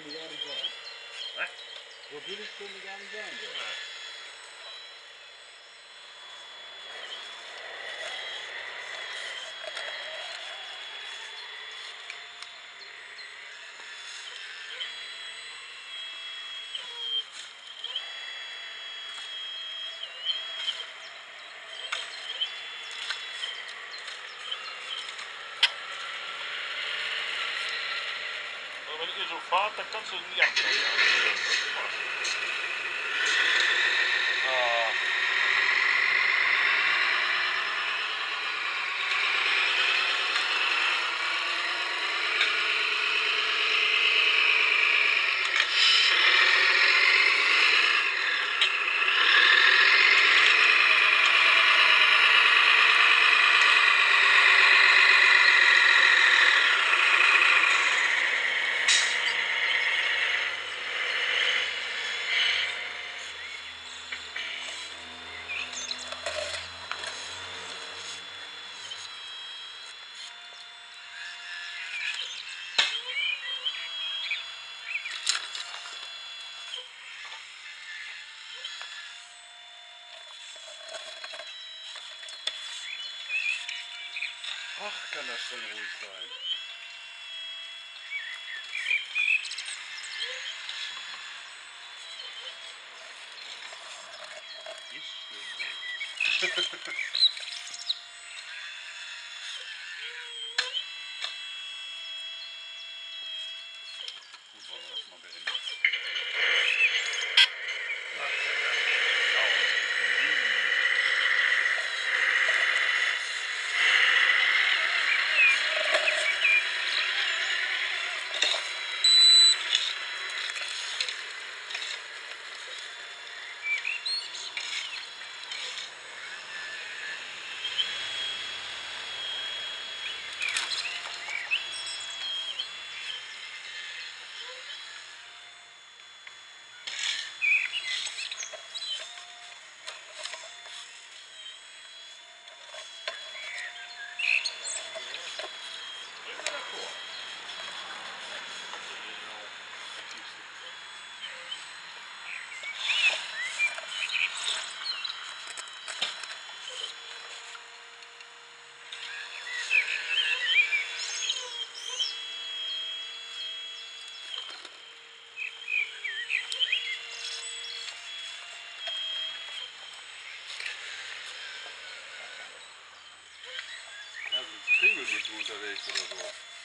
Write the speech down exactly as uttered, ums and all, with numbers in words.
die gar nicht sein. Was? So billig können die gar nicht sein. So. Ja. Aber wenn ihr so fahrt, dann kannst du nicht abstellen. Ah. Ach, kann das schon ruhig sein. Ist schön ruhig. Gut, wollen wir das mal beenden. Gott sei Dank. Ja, so ein Kringel bist du unterwegs oder so.